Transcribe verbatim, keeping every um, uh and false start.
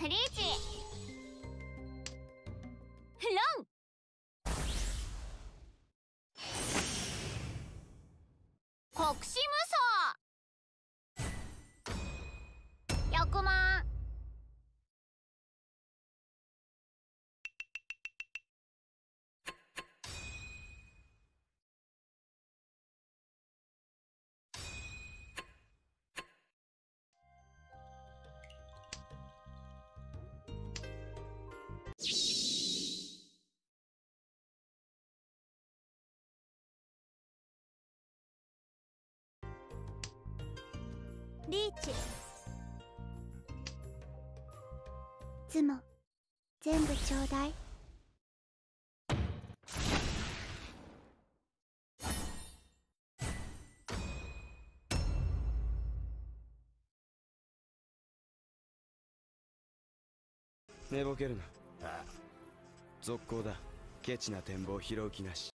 リーチ。ロン。国士無双。ひゃくまん。リーチ。ズモ全部ちょうだい。 寝ぼけるな。ああ、続行だ。ケチな展望拾う気なし。